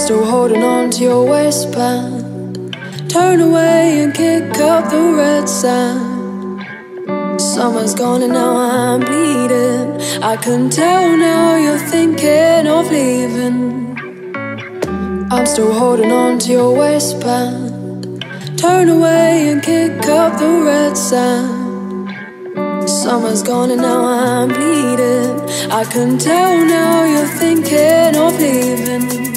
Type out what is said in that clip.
still holding on to your waistband. Turn away and kick up the red sand. Summer's gone and now I'm bleeding. I can tell now you're thinking of leaving. I'm still holding on to your waistband. Turn away and kick up the red sand. Summer's gone and now I'm bleeding. I can tell now you're thinking of leaving.